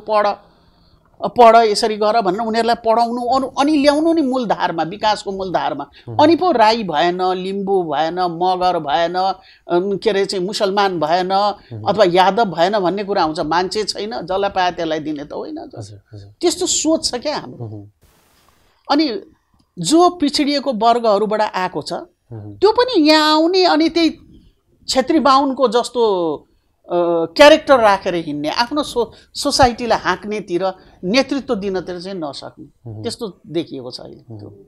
पढ यसरी गर भनेर उनीहरूलाई पढाउनु अनि ल्याउनु नि मूलधारमा, विकासको मूलधारमा। अनि पो राई भएन, लिम्बू भएन, मगर भएन, के अरे चाहिँ मुसलमान भएन अथवा यादव भएन भन्ने कुरा आउँछ। मान्छे छैन, जसलाई पाए त्यसलाई दिने त होइन। त्यस्तो सोच छ क्या हाम्रो। अनि जो पिछडिएको वर्गहरूबाट आएको छ त्यो पनि यहाँ आउने अनि त्यही क्षेत्री बाहुनको जस्तो क्यारेक्टर राखेर हिँड्ने, आफ्नो सोसाइटीलाई हाँक्नेतिर, नेतृत्व दिनतिर चाहिँ नसक्ने, त्यस्तो देखिएको छ अहिले।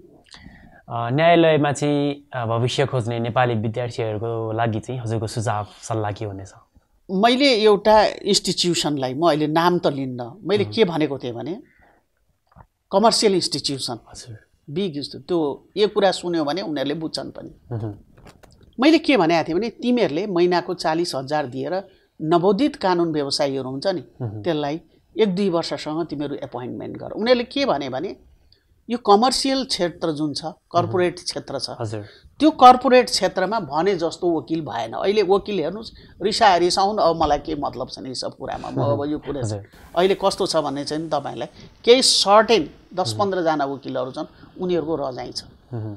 न्यायालयमा चाहिँ भविष्य खोज्ने नेपाली विद्यार्थीहरूको लागि चाहिँ हजुरको सुझाव सल्लाह के हुनेछ? मैले एउटा इन्स्टिट्युसनलाई, म अहिले नाम त लिन्न, मैले के भनेको थिएँ भने कमर्सियल इन्स्टिट्युसन बिग त्यो यो कुरा सुन्यो भने उनीहरूले बुझ्छन् पनि। मैले के भनेको थिएँ भने तिमीहरूले महिनाको 40,000 दिएर नवोदित कानुन व्यवसायीहरू हुन्छ नि, त्यसलाई 1-2 वर्षसँग तिमीहरू एपोइन्टमेन्ट गर। उनीहरूले के भने यो कमर्सियल क्षेत्र जुन छ, कर्पोरेट क्षेत्र छ, त्यो कर्पोरेट क्षेत्रमा भने जस्तो वकिल भएन। अहिले वकिल हेर्नुहोस्, रिसाउन अब मलाई के मतलब छ नि यी सब कुरामा, म अब यो कुरा अहिले कस्तो छ भन्ने चाहिँ तपाईँलाई केही सर्टेन 10-15 जना वकिलहरू छन्, उनीहरूको रजाइ छ।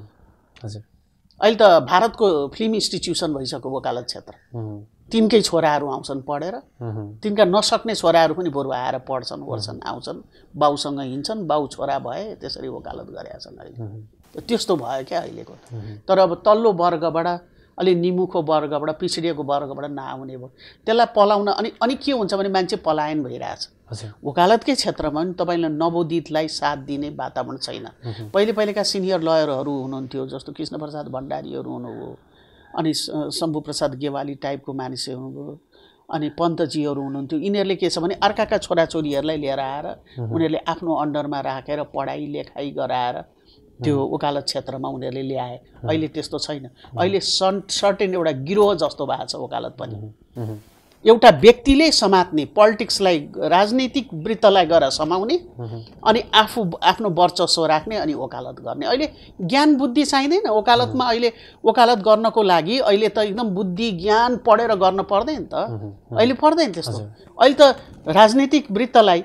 अहिले त भारतको फिल्म इन्स्टिट्युसन भइसक्यो वकालत क्षेत्र। तिनकै छोराहरू आउँछन् पढेर, तिनका नसक्ने छोराहरू पनि बरु आएर पढ्छन्, ओर्छन्, आउँछन्, बाउसँग हिँड्छन्, बाउ छोरा भए त्यसरी वकालत गरेका छन् अहिले। त्यस्तो भयो क्या अहिलेको। तर अब तल्लो वर्गबाट, अलि निमुखो वर्गबाट, पिछडिएको वर्गबाट नआउने भयो, त्यसलाई पलाउन अनि के हुन्छ भने मान्छे पलायन भइरहेछ। वकालतकै क्षेत्रमा पनि तपाईँले नवोदितलाई साथ दिने वातावरण छैन। पहिलेका सिनियर लयरहरू हुनुहुन्थ्यो, जस्तो कृष्णप्रसाद भण्डारीहरू हुनुभयो, अनि शम्भु प्रसाद गेवाली टाइपको मानिसहरू हुनुभयो, अनि पन्तजीहरू हुनुहुन्थ्यो। यिनीहरूले के छ भने अर्काका छोराछोरीहरूलाई लिएर आएर उनीहरूले आफ्नो अन्डरमा राखेर पढाइ लेखाइ गराएर त्यो वकालत क्षेत्रमा उनीहरूले ल्याए। अहिले त्यस्तो छैन। अहिले सर्टेन एउटा गिरोह जस्तो भएको छ वकालत पनि। एउटा व्यक्तिले समात्ने, पोलिटिक्सलाई, राजनीतिक वृत्तलाई गएर समाउने अनि आफ्नो वर्चस्व राख्ने अनि वकालत गर्ने। अहिले ज्ञान बुद्धि चाहिँदैन वकालतमा। अहिले वकालत गर्नको लागि अहिले त एकदम बुद्धि ज्ञान पढेर गर्न पर्दैन त, अहिले पर्दैन त्यस्तो। अहिले त राजनीतिक वृत्तलाई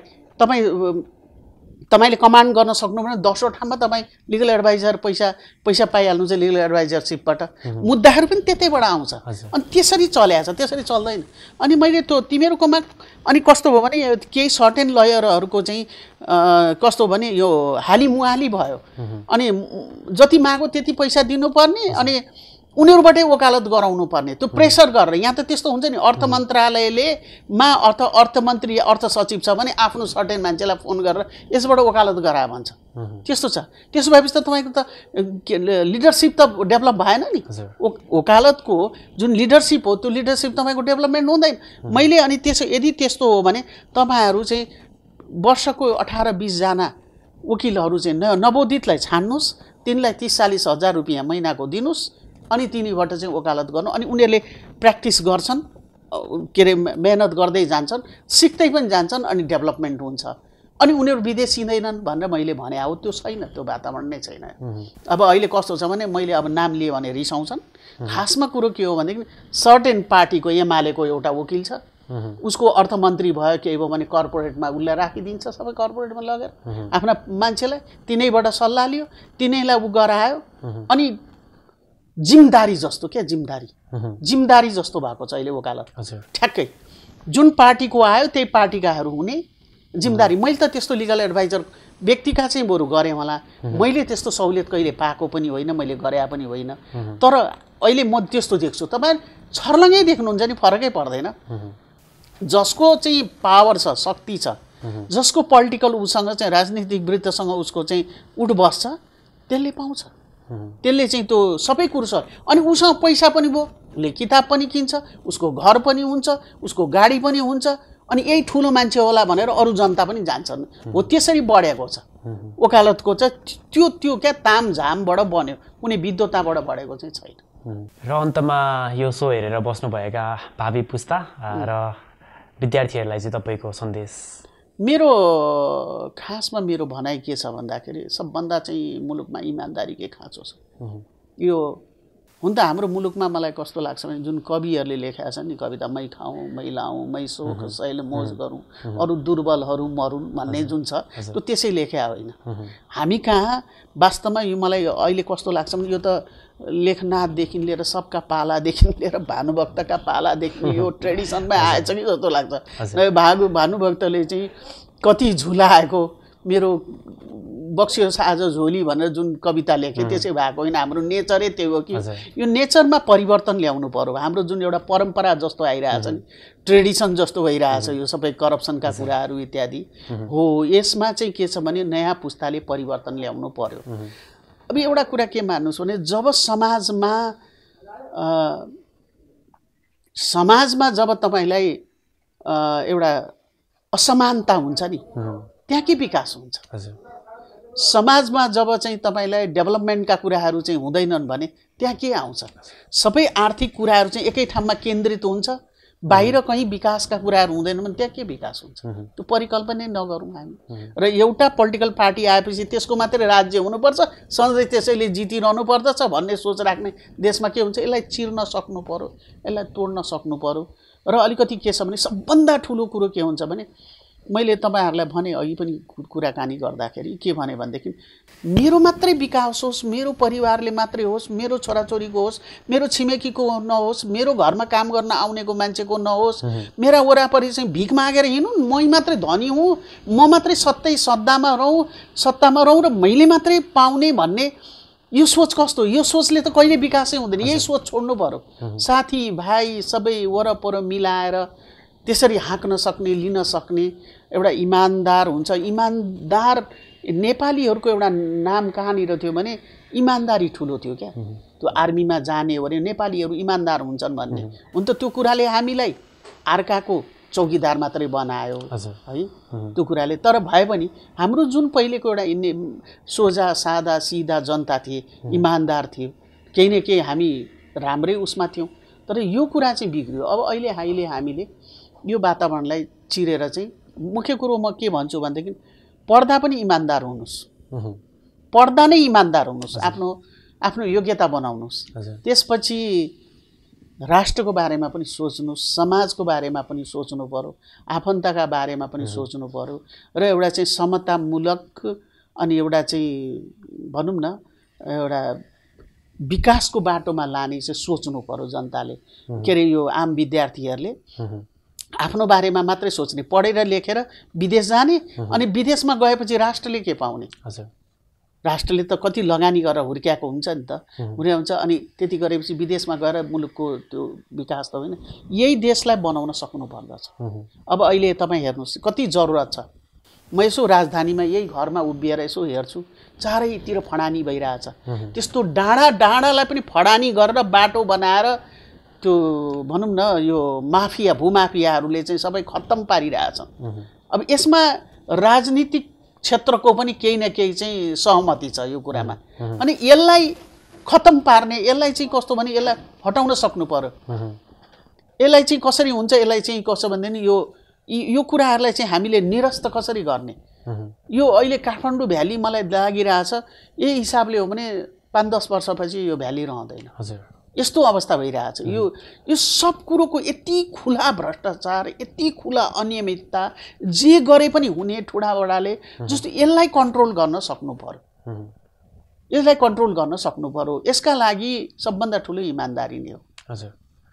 तपाईँले कमान्ड गर्न सक्नु भने 10 ठाउँमा तपाईँ लिगल एडभाइजर पैसा पाइहाल्नु चाहिँ लिगल एडभाइजरसिपबाट। मुद्दाहरू पनि त्यतैबाट आउँछ। अनि त्यसरी चल्याछ, त्यसरी चल्दैन। अनि मैले तिमीहरूकोमा अनि कस्तो भयो भने केही सर्टेन लयरहरूको चाहिँ कस्तो भने यो हालिमुहाली भयो। अनि जति मागो त्यति पैसा दिनुपर्ने अनि उनीहरूबाटै वकालत गराउनु पर्ने, त्यो प्रेसर गरेर। यहाँ त त्यस्तो हुन्छ नि, अर्थ मन्त्रालयले अर्थमन्त्री अर्थ सचिव छ भने आफ्नो सर्टेन मान्छेलाई फोन गरेर यसबाट वकालत गराए भन्छ। त्यस्तो छ। त्यसो भएपछि त तपाईँको त लिडरसिप त डेभलप भएन नि। वकालतको जुन लिडरसिप हो त्यो लिडरसिप तपाईँको डेभलपमेन्ट हुँदैन। मैले अनि यदि त्यस्तो हो भने तपाईँहरू चाहिँ वर्षको 18-20 जना वकिलहरू चाहिँ नवोदितलाई छान्नुहोस्, तिनलाई 30-40 हजार रुपियाँ महिनाको दिनुहोस्, अनि तिनीबाट चाहिँ वकालत गर्नु। अनि उनीहरूले प्र्याक्टिस गर्छन्, के अरे मेहनत गर्दै जान्छन्, सिक्दै पनि जान्छन्, अनि डेभलपमेन्ट हुन्छ। अनि उनीहरू विदेशिँदैनन् भनेर मैले भने हो, त्यो छैन, त्यो वातावरण नै छैन। अब अहिले कस्तो छ भने मैले अब नाम लिएँ भने रिसाउँछन्। खासमा कुरो के हो भनेदेखि सर्टेन पार्टीको एमालेको एउटा वकिल छ, उसको अर्थमन्त्री भयो केही भयो भने कर्पोरेटमा उसलाई राखिदिन्छ, सबै कर्पोरेटमा लगेर आफ्ना मान्छेलाई तिनैबाट सल्लाह लियो, तिनैलाई उ गरायो। अनि जिम्मेदारी जस्तो क्या, जिम्मेदारी जस्तो भएको छ अहिले वकालत। ठ्याक्कै जुन पार्टीको आयो त्यही पार्टीकाहरू हुने जिम्मेदारी। मैले त त्यस्तो लिगल एडभाइजर व्यक्तिका चाहिँ बरु गरेँ होला। मैले त्यस्तो सहुलियत कहिले पाएको पनि होइन, मैले गरे पनि होइन। तर अहिले म त्यस्तो देख्छु। तपाईँ छर्लङ्गै देख्नुहुन्छ नि, फरकै पर्दैन। जसको चाहिँ पावर छ, शक्ति छ, जसको पोलिटिकल उसँग चाहिँ राजनीतिक वृत्तसँग उसको चाहिँ उठ बस्छ त्यसले पाउँछ, त्यसले चाहिँ त्यो सबै कुरो छ। अनि उसँग पैसा पनि भयो, उसले किताब पनि किन्छ, उसको घर पनि हुन्छ, उसको गाडी पनि हुन्छ, अनि यही ठुलो मान्छे होला भनेर अरू जनता पनि जान्छन्। हो त्यसरी बढेको छ वकालतको चाहिँ त्यो क्या तामझामबाट बन्यो, कुनै विद्वताबाट बढेको चाहिँ छैन। र अन्तमा यो सो हेरेर बस्नुभएका भावी पुस्ता र विद्यार्थीहरूलाई चाहिँ तपाईँको सन्देश? मेरो खासमा मेरो भनाइ के छ भन्दाखेरि सबभन्दा चाहिँ मुलुकमा इमान्दारीकै खाँचो छ। यो हुन त हाम्रो मुलुकमा मलाई कस्तो लाग्छ भने जुन कविहरूले लेखेका छन् नि कविता, मै खाउँ मै लाउँ मै सोख सैल मोज गरौँ अरू दुर्बलहरू मरुन् भन्ने जुन छ त्यो त्यसै लेखेका होइन। हामी कहाँ वास्तवमा यो मलाई अहिले कस्तो लाग्छ भने यो त लेखनाथदेखि लिएर सबका पालादेखि लिएर भानुभक्तका पालादेखि यो ट्रेडिसनमै आएछ कि जस्तो लाग्छ। भानुभक्तले चाहिँ कति झुलाएको, मेरो बक्सियो साझ झोली भनेर जुन कविता लेखे त्यसै भएको होइन। हाम्रो नेचरै त्यही हो कि यो नेचरमा परिवर्तन ल्याउनु पर्यो। हाम्रो जुन एउटा परम्परा जस्तो आइरहेछ नि, ट्रेडिसन जस्तो भइरहेछ, यो सबै करप्सनका कुराहरू इत्यादि हो, यसमा चाहिँ के छ भने नयाँ पुस्ताले परिवर्तन ल्याउनु पर्यो। अब एउटा कुरा के मान्नुहोस् भने जब समाजमा जब तपाईँलाई एउटा असमानता हुन्छ नि त्यहाँ के विकास हुन्छ। समाजमा जब चाहिँ तपाईँलाई डेभलपमेन्टका कुराहरू चाहिँ हुँदैनन् भने त्यहाँ के आउँछ। सबै आर्थिक कुराहरू चाहिँ एकै ठाउँमा केन्द्रित हुन्छ, बाहिर कहीँ विकासका कुराहरू हुँदैन भने त्यहाँ के विकास हुन्छ। त्यो परिकल्पना नगरौँ हामी। र एउटा पोलिटिकल पार्टी आएपछि त्यसको मात्रै राज्य हुनुपर्छ, सधैँ त्यसैले जितिरहनु पर्दछ भन्ने सोच राख्ने देशमा के हुन्छ, यसलाई चिर्न सक्नु पर्यो, यसलाई तोड्न सक्नु पर्यो। र अलिकति के छ भने सबभन्दा ठुलो कुरो के हुन्छ भने मैले तपाईँहरूलाई भने अघि पनि कुराकानी गर्दाखेरि के भने भनेदेखि मेरो मात्रै विकास होस्, मेरो परिवारले मात्रै होस्, मेरो छोराछोरीको होस्, मेरो छिमेकीको नहोस्, मेरो घरमा काम गर्न आउनेको मान्छेको नहोस्, मेरा वरापरि चाहिँ भिख मागेर हिँड्नु, मै मात्रै धनी हुँ, म मात्रै सत्तामा रहँ र मैले मात्रै पाउने भन्ने यो सोच कस्तो, यो सोचले त कहिले विकासै हुँदैन। यही सोच छोड्नु पर्यो। साथी भाइ सबै वरपर मिलाएर त्यसरी हाँक्न सक्ने, लिन सक्ने एउटा इमान्दार हुन्छ। इमान्दार नेपालीहरूको एउटा नाम कहाँनिर थियो भने इमान्दारी ठुलो थियो क्या। त्यो आर्मीमा जाने हो भने नेपालीहरू इमान्दार हुन्छन् भन्ने हुन त त्यो कुराले हामीलाई अर्काको चौकीदार मात्रै बनायो है त्यो कुराले। तर भए पनि हाम्रो जुन पहिलेको एउटा सोझा सादा सिधा जनता थिए, इमान्दार थियो, केही न केही हामी राम्रै उसमा थियौँ। तर यो कुरा चाहिँ बिग्रियो। अब अहिले हामीले यो वातावरणलाई चिरेर चाहिँ मुख्य कुरो म के भन्छु भनेदेखि पढ्दा पनि इमान्दार हुनुहोस्, पढ्दा नै इमान्दार हुनुहोस्, आफ्नो योग्यता बनाउनुहोस्। त्यसपछि राष्ट्रको बारेमा पनि सोच्नुहोस्, समाजको बारेमा पनि सोच्नु पर्यो, आफन्तका बारेमा पनि सोच्नु पर्यो र एउटा चाहिँ समतामूलक अनि एउटा चाहिँ भनौँ न एउटा विकासको बाटोमा लाने चाहिँ सोच्नु पर्यो जनताले। के अरे यो आम विद्यार्थीहरूले आफ्नो बारेमा मात्रै सोच्ने, पढेर लेखेर विदेश जाने अनि विदेशमा गएपछि राष्ट्रले के पाउने। राष्ट्रले त कति लगानी गरेर हुर्क्याएको हुन्छ नि त, हुन्छ। अनि त्यति गरेपछि विदेशमा गएर मुलुकको त्यो विकास त होइन, यही देशलाई बनाउन सक्नु पर्दछ। अब अहिले तपाईँ हेर्नुहोस् कति जरुरत छ। म यसो राजधानीमा यही घरमा उभिएर यसो हेर्छु, चारैतिर फडानी भइरहेछ। त्यस्तो डाँडालाई पनि फडानी गरेर बाटो बनाएर त्यो भनौँ न यो भूमाफियाहरूले चाहिँ सबै खत्तम पारिरहेछन्। अब यसमा राजनीतिक क्षेत्रको पनि केही न केही चाहिँ सहमति छ यो कुरामा। अनि यसलाई खत्तम पार्ने, यसलाई चाहिँ कस्तो भने यसलाई हटाउन सक्नु पर्यो। यसलाई चाहिँ कसरी हुन्छ, यसलाई चाहिँ कसो भन्दैन यो कुराहरूलाई चाहिँ हामीले निरस्त कसरी गर्ने। यो अहिले काठमाडौँ भ्याली मलाई लागिरहेछ यही हिसाबले हो भने 5-10 वर्षपछि यो भ्याली रहँदैन। यस्तो अवस्था भइरहेछ। यो सब कुरोको यति खुला भ्रष्टाचार, यति खुला अनियमितता, जे गरे पनि हुने ठुडाबडाले जस्तो यसलाई कन्ट्रोल गर्न सक्नु पर्यो, यसलाई कन्ट्रोल गर्न सक्नु पर्यो। यसका लागि सबभन्दा ठुलो इमान्दारी नै हो। हजुर,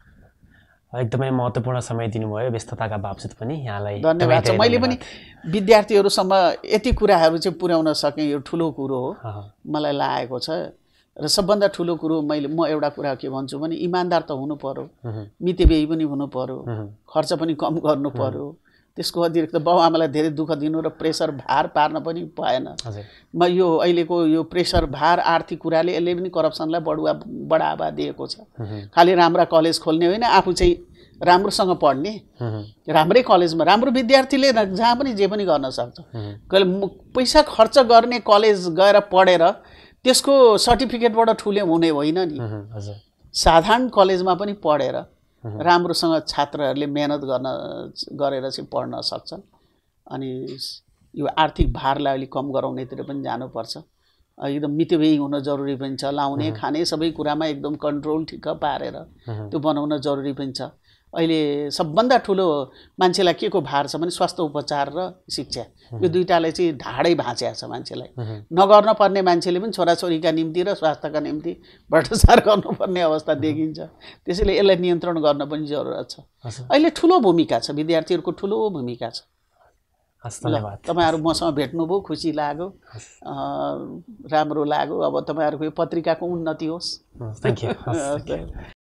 एकदमै महत्त्वपूर्ण समय दिनुभयो व्यस्तताका बावजुद पनि यहाँलाई धन्यवाद छ। मैले पनि विद्यार्थीहरूसम्म यति कुराहरू चाहिँ पुर्याउन सकेँ, यो ठुलो कुरो हो मलाई लागेको छ। र सबभन्दा ठुलो कुरो म एउटा कुरा के भन्छु भने इमान्दार त हुनु पर्यो, मितेबेही पनि हुनु पर्यो, खर्च पनि कम गर्नु पर्यो त्यसको अतिरिक्त बाबुआमालाई धेरै दुःख दिनु र प्रेसर भार पार्न पनि भएन। म यो अहिलेको यो प्रेसर भार आर्थिक कुराले यसले पनि करप्सनलाई बढावा दिएको छ। खालि राम्रा कलेज खोल्ने होइन, आफू चाहिँ राम्रोसँग पढ्ने, राम्रै कलेजमा राम्रो विद्यार्थीले जहाँ पनि जे पनि गर्न सक्छ। पैसा खर्च गर्ने कलेज गएर पढेर त्यसको सर्टिफिकेटबाट ठुले हुने होइन नि। साधारण कलेजमा पनि पढेर राम्रोसँग छात्रहरूले मेहनत गरेर चाहिँ पढ्न सक्छन्। अनि यो आर्थिक भारलाई अलिक कम गराउनेतिर पनि जानुपर्छ। एकदम मितव्ययी हुन जरुरी पनि छ। लाउने खाने सबै कुरामा एकदम कन्ट्रोल ठिक्क पारेर त्यो बनाउन जरुरी पनि छ। अहिले सबभन्दा ठुलो मान्छेलाई के को भार छ भने स्वास्थ्य उपचार र शिक्षा, यो दुईटाले चाहिँ ढाडै भाँचेको छ मान्छेलाई। नगर्न पर्ने मान्छेले पनि छोराछोरीका निम्ति र स्वास्थ्यका निम्ति भ्रष्टाचार गर्नुपर्ने अवस्था देखिन्छ। त्यसैले यसलाई नियन्त्रण गर्न पनि जरुरत छ। अहिले ठुलो भूमिका छ, विद्यार्थीहरूको ठुलो भूमिका छ। धन्यवाद। तपाईहरु मसँग भेट्नुभयो, खुसी लाग्यो, राम्रो लाग्यो। अब तपाईहरुको यो पत्रिकाको उन्नति होस्। Thank you.